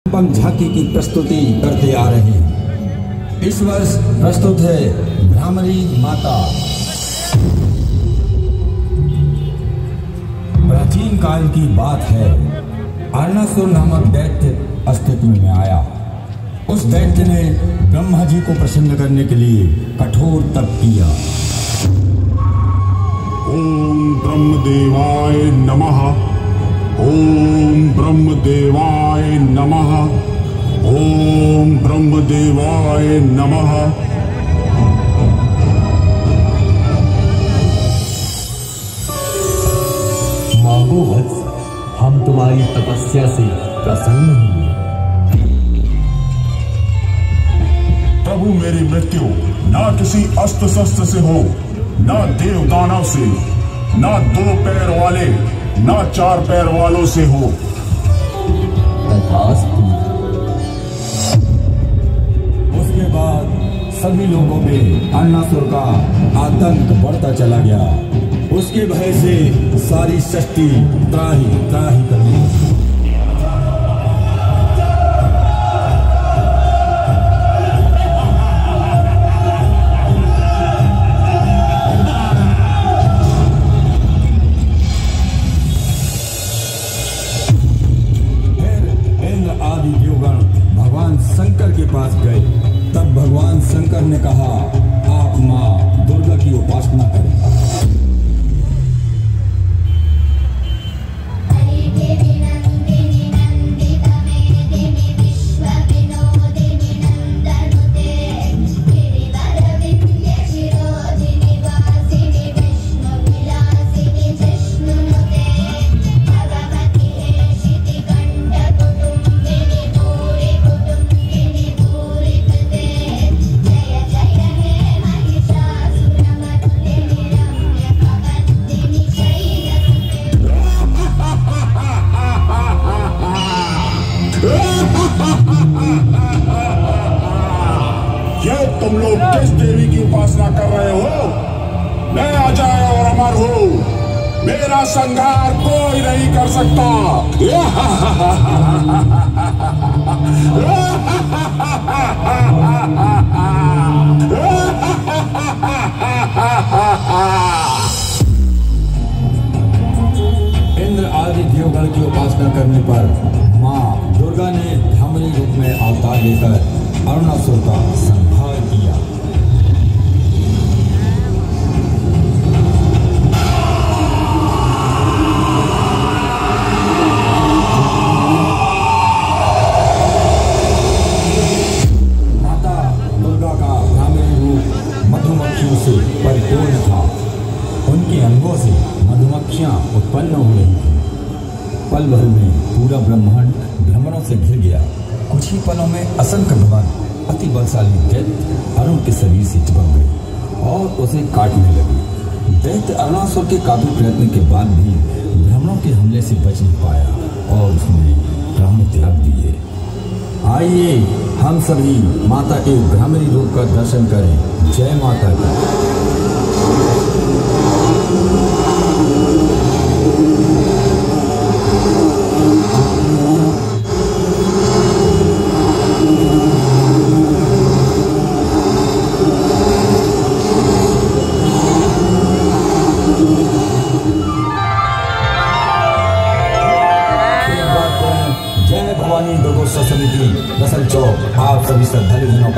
झांकी की प्रस्तुति करते आ रहे हैं। इस वर्ष प्रस्तुत है भ्रामरी माता। प्राचीन काल की बात है, अरुणासुर नामक दैत्य अस्तित्व में आया। उस दैत्य ने ब्रह्मा जी को प्रसन्न करने के लिए कठोर तप किया। ओम ब्रह्मदेवाय नमः। ओम ब्रह्मदेवाय नमः। ओम ब्रह्मदेवाय नमः। मांगो वत्स, हम तुम्हारी तपस्या से प्रसन्न हैं। प्रभु, मेरी मृत्यु ना किसी अस्त्र शस्त्र से हो, ना देव दानव से, ना 2 पैर वाले, ना 4 पैर वालों से हो। तथास्तु। उसके बाद सभी लोगों में अरुणासुर का आतंक बढ़ता चला गया। उसके भय से सारी सृष्टि त्राही त्राही करने लगी। आदि देवगण भगवान शंकर के पास गए। तब भगवान शंकर ने कहा, आप मां दुर्गा की उपासना करें। ये तुम लोग किस देवी की उपासना कर रहे हो? मैं अजय और अमर हूँ, मेरा संहार कोई नहीं कर सकता। इंद्र आदि देवगण की उपासना करने पर मां दुर्गा ने भ्रामरी रूप में अवतार लेकर अरुणासुर का संहार किया। माता दुर्गा का भ्रामरी रूप मधुमक्खियों से परिपूर्ण था। उनके अंगों से मधुमक्खियां उत्पन्न हो रही थीं। पल भर में पूरा ब्रह्मांड भ्रमरों से घिर गया। कुछ ही पलों में असंख्य भवन अति बलशाली दैत्य अरुण के शरीर से चिपक गए और उसे काटने लगे। दैत्य अरुणासुर के काफी प्रयत्न के बाद भी भ्रमरों के हमले से बच नहीं पाया और उसने प्राण त्याग दिए। आइए हम सभी माता के भ्रामरी रूप का दर्शन करें। जय माता की। जय भवानी दुर्गोत्सव समिति, रसल चौक। आप सभी श्रद्धालुओं